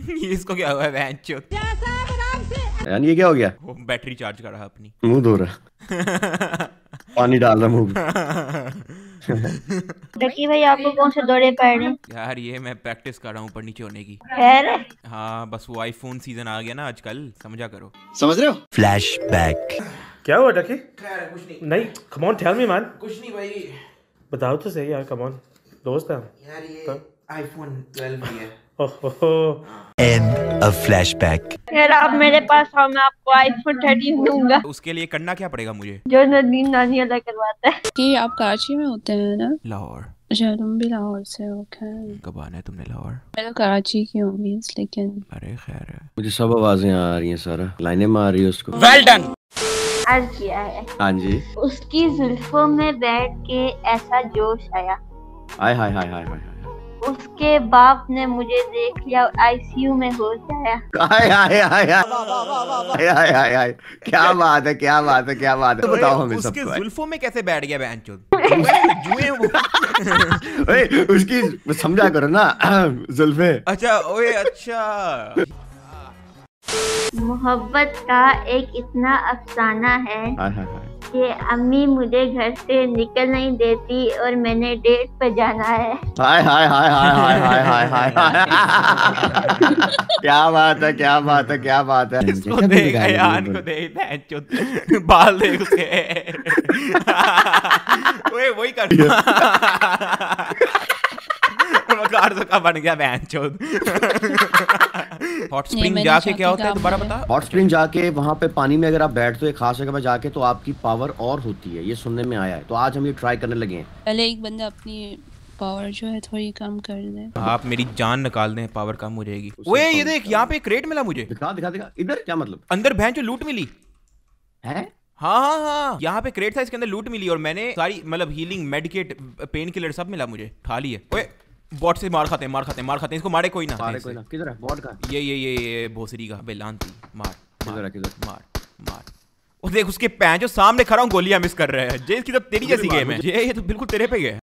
इसको क्या हुआ है बहनचोद? यानी ये क्या हो गया? वो बैटरी चार्ज कर रहा अपनी। मुंह धो रहा, पानी डाल रहा मुंह में। डकी भाई आपको कौन से दौरे पड़ रहे हैं? यार ये मैं प्रैक्टिस कर रहा हूँ ऊपर नीचे होने की। खैर हाँ बस वो आईफोन सीजन आ गया ना आजकल, समझा करो। समझ रहे हो? फ्लैशबैक। क्या हुआ डकी? कुछ नहीं। नहीं, come on tell me man. कुछ नहीं भाई। बताओ तो सही यार, कम ऑन, दोस्त है। यार ये आईफोन 12 ही है। ओहो, एंड अ फ्लैशबैक। यार आप मेरे पास आओ, मैं आपको आईफोन 13 दूंगा। उसके लिए करना क्या पड़ेगा मुझे? जो नदीम नानी अदा करवाता है। कि आप कराची में होते हैं ना? लाहौर। अच्छा तुम भी लाहौर से हो? खैर कब आना है तुमने लाहौर? मैं तो कराची की हूँ मीन्स, लेकिन अरे खैर है। मुझे सब आवाजें आ रही हैं, सारा लाइनें मार रही है उसको। Well done. अर्ज किया है। हाँ जी। उसकी जुल्फों में बैठ के ऐसा जोश आया। हाय हाय हाय हाय हाय। उसके बाप ने मुझे देख लिया और आईसीयू में हो जाया। हाय हाय हाय हाय हाय हाय हाय। क्या बात है, क्या बात है, क्या बात है, तो बताओ हमें उसके सबको। जुल्फों में कैसे बैठ गया बहनचोद? जुए वो। ओए उसकी समझा करो ना जुल्फे। अच्छा ओए अच्छा। मोहब्बत का एक इतना अफसाना है हाय हाय हाय। कि अम्मी मुझे घर से निकल नहीं देती और मैंने डेट पे जाना है। हाय हाय हाय हाय हाय हाय हाय हाय। क्या बात है, क्या बात है, क्या बात है। इसको देख, अयान को देख, बहनचोद बाल देख उसके। ओए वही कर। का बन गया बहनचोद। हॉट स्प्रिंग जाके क्या होता है दोबारा बता। हॉट स्प्रिंग जाके वहाँ पे पानी में अगर आप बैठते हो एक खास जगह पे जाके, तो आपकी पावर और होती है, ये सुनने में आया है। तो आज हम ये ट्राई करने लगे हैं। पहले एक बंदा अपनी पावर जो है थोड़ी कम कर दे। आप मेरी जान निकाल दें, पावर कम हो जाएगी। ओए ये देख, यहाँ पे क्रेट मिला मुझे। दिखा दिखा दिखा। इधर क्या मतलब? अंदर बहनचोद लूट मिली है। हाँ हाँ हाँ, यहाँ पे क्रेट था, इसके अंदर लूट मिली और मैंने सारी मतलब हीलिंग मेडिकेट पेन किलर सब मिला मुझे, खा लिए। ओए बॉट से मार खाते हैं, मार खाते हैं, मार खाते हैं। इसको मारे कोई ना, मारे कोई ना। किधर है बॉट का? ये भोसरी का बेलान थी। मार किधर है, किधर? मार मार। वो देख उसके पैं जो सामने खड़ा हूँ, गोलियां मिस कर रहे हैं। जे इसकी तो तेरी जैसी गेम है। ये तो बिल्कुल तेरे पे गया।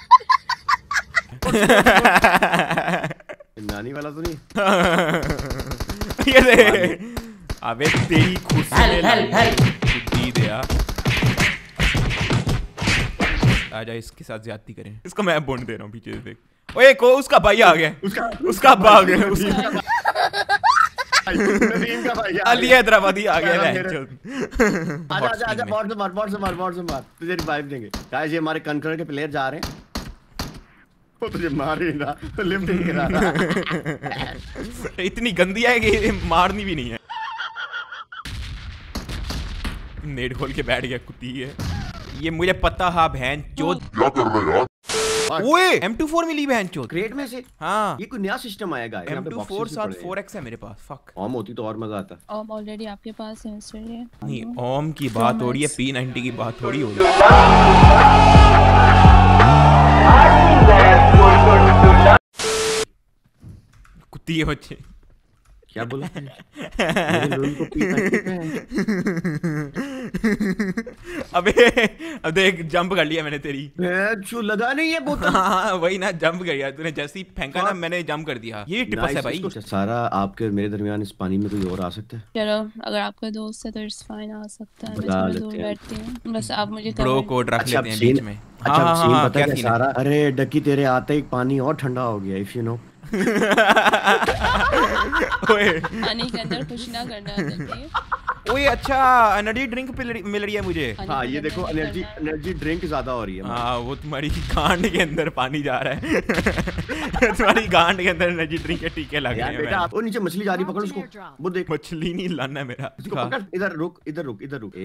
नानी वाला तो नहीं? ये दे। अबे तेरी खुशी दे यार। आजा इसके साथ ज्यादती करें। इसको मैं बोन दे रहा हूँ पीछे से देख। ओए को उसका भाई आ गया। उसका अब्बा आ गया। अली हैदराबादी आ गया। आजा आजा आजा, बॉट से मार, बॉट से मार, बॉट से मार, तुझे रिवाइव देंगे। गाइस ये हमारे कंकरर के प्लेयर जा रहे हैं। वो तुझे मार ही ना, तो लिफ्ट ही करा रहा। इतनी गंदी है कि मारनी भी नहीं है। नेट खोल के बैठ गया, कुत्ती है ये। मुझे पता है बहन चोद। क्या कर रहे यार? ओए M24 मिली बहन चोद क्रेट में से। हाँ ये कोई नया सिस्टम आएगा। M24 साथ 4x है मेरे पास। फक ओम होती तो और मजा आता। ओम ऑलरेडी आपके पास है इसलिए। नहीं, ओम की बात हो रही है, P90 की बात थोड़ी हो रही है। कुत्ती है बच्चे। क्या बोला? मेरे लोल को अबे अब देख, जंप कर लिया मैंने तेरी। छू लगा नहीं है बोतल। हाँ वही ना, जंप कर गया तूने। जैसे ही फेंका ना मैंने जंप कर दिया। ये टिप्स है भाई। सारा आपके मेरे दरमियान इस पानी में कोई और आ सकता है? चलो अगर आपका दोस्त है तो इट्स फाइन, आ सकता है। मैं थोड़ा दूर बैठती हूँ, बस आप मुझे ब्रो कोड रख लेते हैं बीच में। अच्छा सीन पता है सारा? अरे डकी तेरे आते ही पानी और ठंडा हो गया, इफ यू नो। पानी के अंदर कुछ ना करना। ओए अच्छा एनर्जी ड्रिंक मिल रही है मुझे। हाँ ये देखो, एनर्जी ड्रिंक ज्यादा हो रही है। हाँ वो तुम्हारी गांड के अंदर पानी जा रहा है। तुम्हारी गांड के अंदर एनर्जी ड्रिंक के टीके लग रहे हैं। बेटा वो नीचे मछली जा रही, पकड़ उसको। वो देख, मछली नहीं लाना है मेरा। पकड़, इधर रुक, इधर रुक, इधर रुक।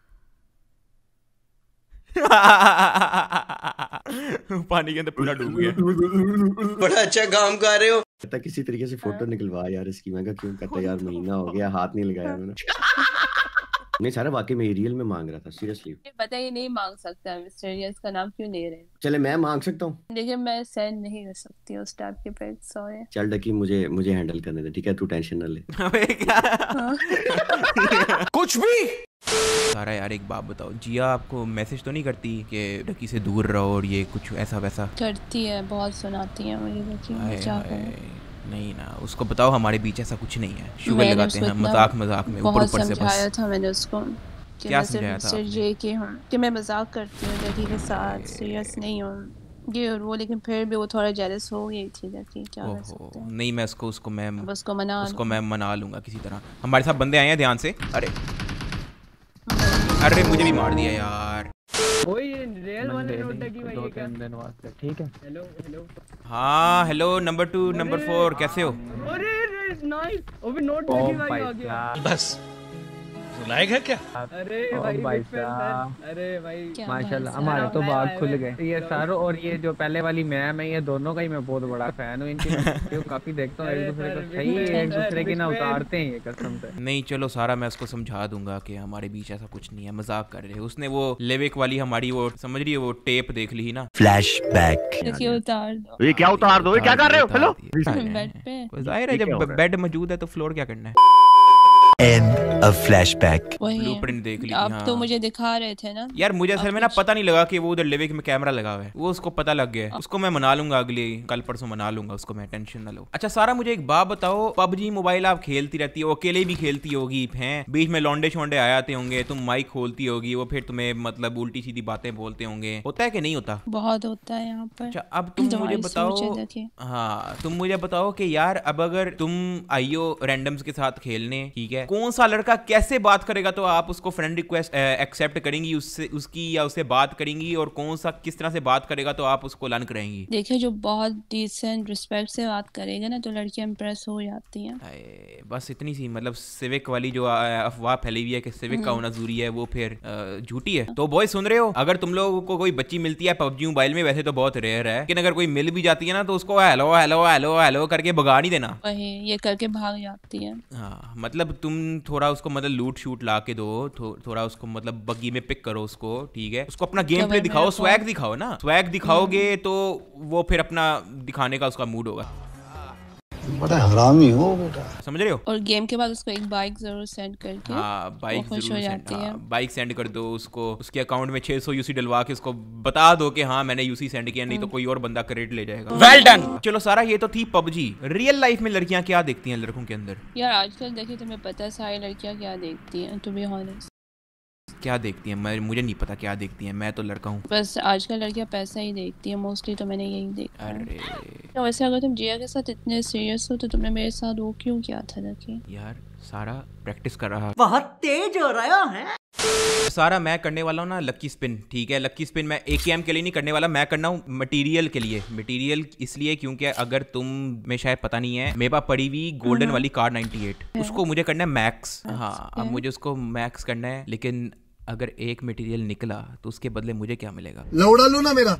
पानी के अंदर पूरा डूब गया। बड़ा अच्छा काम कर रहे हो। कहता किसी तरीके से फोटो निकलवा यार इसकी। मैं क्यों? कहता यार महीना हो गया हाथ नहीं लगाया मैंने। नहीं सारा वाकई में रियल में मांग रहा था, सीरियसली। पता ही नहीं मांग सकता मिस्टर, ये इसका नाम क्यों ले रहे हैं? चले मैं मांग सकता हूँ, लेकिन मैं सहन नहीं कर सकती उस टाइप के पेट। सॉरी। चल डकी मुझे हैंडल करने दे, ठीक है? तू टेंशन ना ले। अबे क्या? कुछ भी सारा यार। एक बात बताओ, जिया आपको मैसेज तो नहीं करती कि डकी से दूर रहो और ये कुछ ऐसा वैसा? करती है, बहुत सुनाती है मुझे डकी। क्या करूं? नहीं ना, उसको बताओ हमारे बीच ऐसा कुछ नहीं है, शुगर मैंने लगाते उसको हैं इतना मजाक मजाक में, ऊपर बहुत ऊपर से समझाया बस। था मैंने उसको कि क्या मैं समझाया था सिर्फ ये कि हूँ कि मैं मजाक करती हूँ लकी के साथ, सीरियस नहीं हूँ ये और वो, लेकिन फिर भी वो थोड़ा जेलस हो गई थी लकी, क्या कर ओहो सकते हैं। नहीं, मैं उसको मैं अब उसको मना उसको लो। मैं मना लूंगा किसी तरह। हमारे साथ बंदे आए हैं, ध्यान से। अरे अरे मुझे भी मार दिया यार। रियल वाले नोट की भाई ये क्या दिन वास्ते ठीक है। हेलो हेलो हाँ हेलो नंबर 2 नंबर 4 कैसे हो? अरे नाइस अभी नोट लगी भाई आ गया बस सुनाएगा क्या। अरे भाई अरे भाई माशाल्लाह हमारे तो बाग खुल गए। ये सारो और ये जो पहले वाली मैम है, ये दोनों का ही मैं बहुत बड़ा फैन हूँ इनकी। काफी देखता हूँ एक दूसरे को सही है, एक दूसरे की ना उतारते हैं ये कसम से। नहीं चलो सारा, मैं उसको समझा दूंगा कि हमारे बीच ऐसा कुछ नहीं है, मजाक कर रहे हैं। उसने वो लेविक वाली हमारी वो समझ रही है वो टेप देख ली ना। Flashback. लकी उतार दो। ये क्या उतार दो, ये क्या कर रहे हो? हेलो बेड पे जाहिर है ये क्या हो जब रहा है? बेड मौजूद है तो फ्लोर क्या करना है। End of flashback. वही ब्लूप्रिंट देख ली। आप हाँ। तो मुझे दिखा रहे थे ना यार मुझे असल आप में ना कुछ- पता नहीं लगा कि वो उधर लिविक में कैमरा लगा हुआ है, वो उसको पता लग गया है। उसको मैं मना लूंगा, अगले कल परसों मना लूंगा उसको मैं, टेंशन ना लो। अच्छा सारा मुझे एक बात बताओ, पबजी मोबाइल आप खेलती रहती हो, अकेले भी खेलती होगी हैं, बीच में लौंडे शोंडे आ जाते होंगे, तुम माइक खोलती होगी, वो फिर तुम्हें मतलब उल्टी सीधी बातें बोलते होंगे, होता है कि नहीं होता? बहुत होता है यहाँ पर। अच्छा अब तुम मुझे तुम्हारी बताओ, सोच है देखिए। हाँ तुम मुझे बताओ कि यार अब अगर तुम आइयो रैंडम्स के साथ खेलने, ठीक है, कौन सा लड़का कैसे बात करेगा तो आप उसको फ्रेंड रिक्वेस्ट एक्सेप्ट करेंगी उससे, उसकी या उससे बात करेंगी, और कौन सा किस तरह से बात करेगा तो आप उसको लन कराएंगी? देखिए जो बहुत डिसेंट रिस्पेक्ट से बात करेगा ना तो लड़कियां इंप्रेस हो जाती हैं। बस इतनी सी मतलब सिविक वाली जो अफवाह फैली हुई है कि सिविक का होना जरूरी है, वो फिर झूठी है। तो बॉय सुन रहे हो, अगर तुम लोगों को कोई बच्ची मिलती है पबजी मोबाइल में, वैसे तो बहुत रेयर है, लेकिन अगर कोई मिल भी जाती है ना तो उसको हेलो हेलो हेलो हेलो करके भगा नहीं देना। वही ये करके भाग जाती है। हाँ मतलब तुम थोड़ा उसको मतलब लूट शूट ला के दो, थोड़ा उसको मतलब बग्गी में पिक करो उसको, ठीक है, उसको अपना गेम प्ले दिखाओ, स्वैग दिखाओ ना, स्वैग दिखाओगे तो वो फिर अपना दिखाने का उसका मूड होगा। बड़ा हरामी हो बेटा, समझ रहे हो? और गेम के बाद उसको एक बाइक जरूर सेंड करके हाँ बाइक खुश हो जाती है। बाइक सेंड कर दो उसको, उसके अकाउंट में 600 यूसी डलवा के उसको बता दो कि हाँ मैंने यूसी सेंड किया, नहीं तो कोई और बंदा क्रेडिट ले जाएगा। Well done. चलो सारा ये तो थी पबजी। रियल लाइफ में लड़कियां क्या देखती हैं लड़कों के अंदर? यार आजकल देखिए तुम्हें पता है सारी लड़कियां क्या देखती हैं, टू बी ऑनेस्ट। क्या देखती हैं? मुझे नहीं पता क्या देखती हैं, मैं तो लड़का हूँ। बस आजकल लड़कियां पैसा ही देखती हैं मोस्टली, तो मैंने यही देखा है। अरे तो वैसे अगर तुम जिया के साथ इतने सीरियस हो तो तुमने मेरे साथ वो क्यों किया था लकी? यार सारा प्रैक्टिस कर रहा, बहुत तेज हो रहा है। सारा मैं करने वाला हूँ ना लकी स्पिन, ठीक है, लकी स्पिन मैं AKM के लिए नहीं करने वाला, मैं करना हूँ मटेरियल के लिए। मटेरियल इसलिए क्योंकि अगर तुम में शायद पता नहीं है, मेरे पास पड़ी हुई गोल्डन वाली कार 98, उसको मुझे करना है मैक्स। हाँ अब मुझे उसको मैक्स करना है, लेकिन अगर एक मटेरियल निकला तो उसके बदले मुझे क्या मिलेगा? लौड़ा लो ना मेरा।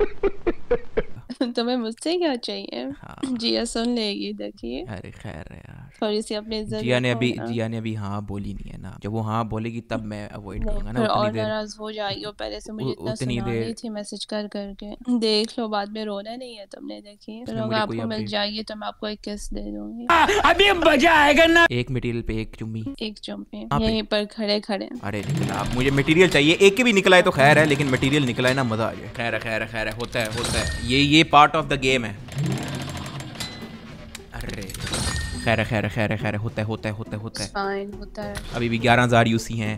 तुम्हें मुझसे क्या चाहिए? हाँ। जिया सुन लेगी देखिए। अरे खैर है यार, थोड़ी सी अपनी इज्जत जिया ने रखो ना। अभी हाँ बोली नहीं है ना, जब वो हाँ बोलेगी तब मैं अवॉइड करूंगा ना फिर और उतनी देर। नाराज हो जाएगी, वो पहले से मुझे इतना उतनी सुना देर- रही थी मैसेज कर करके। देख लो बाद में रोना नहीं है तुमने, देखिए फिर मुझे अगर कोई आपको मिल अपडेट- जाएगी तो मैं आपको एक किस दे दूंगी, अभी मजा आएगा ना। एक मटेरियल पे एक चुम्मी। एक चुम्मी आप- यहीं पर खड़े खड़े। अरे निकला, आप मुझे मटेरियल चाहिए, एक के भी निकला है तो खैर है, लेकिन मटेरियल निकला है ना मजा आ जाए। खैर है खैर है खैर है, होता है ये पार्ट ऑफ द गेम है। अरे खैर है खैर है खैर है खैर है, होता है। फाइन होता है। अभी भी 11,000 यूसी हैं।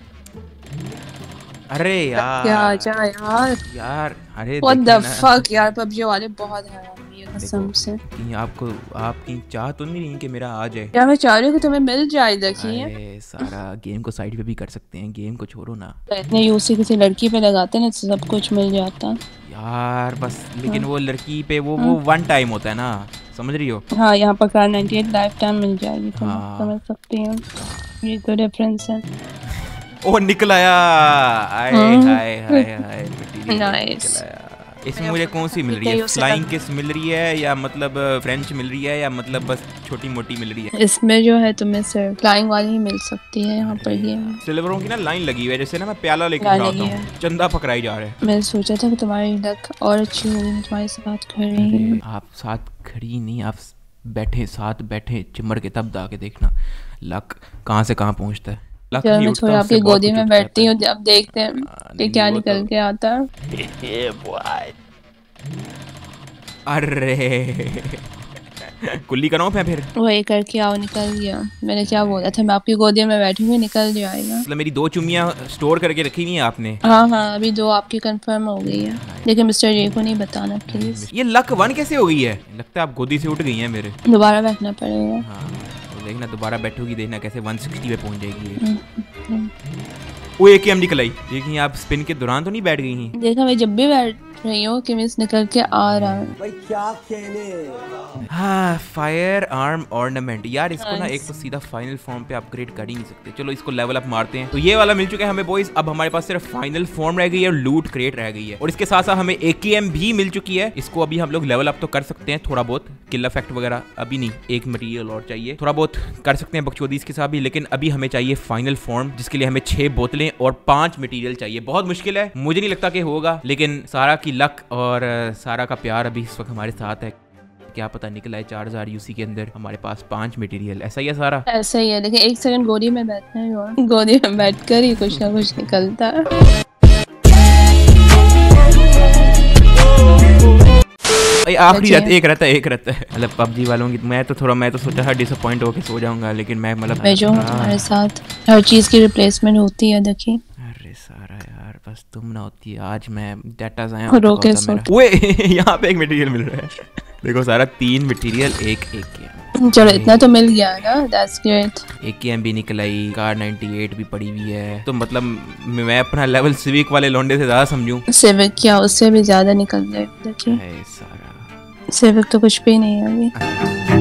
अरे यार क्या जा यार अरे व्हाट द देखिए ना, फक यार, पबजी वाले बहुत हरामी है कसम से। कि आपको आपकी चाह तो नहीं रही कि मेरा आ जाए? यार मैं चाह रही हूँ कि तुम्हें मिल जाए, देखिए अरे सारा गेम को साइड पे भी कर सकते हैं, गेम को छोड़ो ना इतने यूसी किसी लड़की पे लगाते ना तो सब कुछ मिल जाता। यार बस, लेकिन वो लड़की पे वो वन टाइम होता है ना, समझ रही हो? हाँ यहाँ पर कार 98 लाइफ टाइम मिल जाएगी, तुम हाँ। समझ सकती हो, ये तो डिफरेंस है। ओ निकल आया, हाय हाय हाय हाय मटेरियल Nice. निकल आया। इसमें मुझे कौन सी मिल रही है? ठीक है, उसे फ्लाइंग किस मिल रही है, या मतलब फ्रेंच मिल रही है, या मतलब बस छोटी मोटी मिल रही है? इसमें जो है तुम्हें सिर्फ फ्लाइंग वाली ही मिल सकती है यहाँ पर। ये सिल्वरों की ना लाइन लगी हुई है, जैसे ना मैं प्याला लेके लाइन खड़ा होता लगी हूँ, चंदा पकड़ाई जा रहे हैं। मैंने सोचा था कि तुम्हारी लक और अच्छी होगी, मैं तुम्हारे साथ खड़ी हूँ। आप साथ खड़ी नहीं, आप साथ बैठे चिमर के तब दा के देखना लक कहाँ से कहाँ पहुँचता है। लक चलो नहीं मैं उठता, थोड़ी उससे आपकी बहुत गोदी कुछ में उठ बैठती जाता हूँ, अब देखते हैं कि नहीं, क्या वो निकल तो- के आता है। है। अरे कुल्ली कराऊं मैं फिर? वही करके आओ, निकल गया। मैंने क्या बोला था, मैं आपकी गोदी में बैठूंगी, निकल जाएगा। मतलब मेरी 2 चुम्मियां स्टोर करके रखी हुई हैं आपने? हाँ हाँ, अभी 2 आपकी कंफर्म हो गई है, लेकिन मिस्टर जे को नहीं बताना प्लीज। ये लक 1 कैसे हो गई है? लगता है आप गोदी से उठ गई हैं मेरे। दोबारा बैठना पड़ेगा। हाँ तो देखना, दोबारा बैठोगी, देखना कैसे 160 पे पहुंच जाएगी। वो एक ही हम निकल आई। देखिए आप स्पिन के दौरान तो नहीं बैठ गई हैं? देखा मैं जब भी बैठ रही हूँ कि मिस निकल के आ रहा है। भाई क्या खेले। हाँ, फायर आर्म ऑर्नामेंट यार, इसको ना एक तो सीधा फाइनल फॉर्म पे अपग्रेड कर ही नहीं सकते। चलो इसको लेवल अप मारते हैं। तो ये वाला मिल चुका है हमें बॉयज। अब हमारे पास सिर्फ फाइनल फॉर्म रह गई है और लूट क्रिएट रह गई है, और इसके साथ साथ हमें AKM भी मिल चुकी है। इसको अभी हम लोग लेवल अप तो कर सकते हैं थोड़ा बहुत, किल इफेक्ट वगैरह अभी नहीं, एक मटेरियल और चाहिए, थोड़ा बहुत कर सकते हैं बकचोदी इसके साथ भी, लेकिन अभी हमें चाहिए फाइनल फॉर्म, जिसके लिए हमें 6 बोतलें और 5 मटेरियल चाहिए। बहुत मुश्किल है, मुझे नहीं लगता कि होगा, लेकिन सारा की लक और सारा का प्यार अभी इस वक्त हमारे साथ है। क्या पता निकला है 4000 UC के अंदर हमारे पास 5 मटेरियल। ऐसा ही है सारा? ऐसा ही है, लेकिन 1 सेकंड गोदी में बैठना है, गोदी में बैठकर ही कुछ ना कुछ निकलता है। आखिरी रहता है, एक रहता है। मतलब PUBG वालों की मैं तो सोचा था डिसअपॉइंट होके सो जाऊंगा, लेकिन मैं मतलब मैं जो हमारे साथ हर चीज की रिप्लेसमेंट होती है। देखिए अरे सारा यार, बस तुम ना होती है आज मैं डेटा आया रोके सो। ओए यहाँ पे एक मटेरियल मिल रहा है। देखो सारा 3 मटेरियल, एक AKM। चलो इतना तो मिल गया ना, दैट्स ग्रेट। AKM भी निकल आई, कार 98 भी पड़ी हुई है। तो मतलब मैं अपना लेवल सिविक वाले लौंडे से ज्यादा समझूं? सिविक क्या, उससे भी ज्यादा निकल गए। देखिए सारा सिविक तो कुछ भी नहीं है अभी।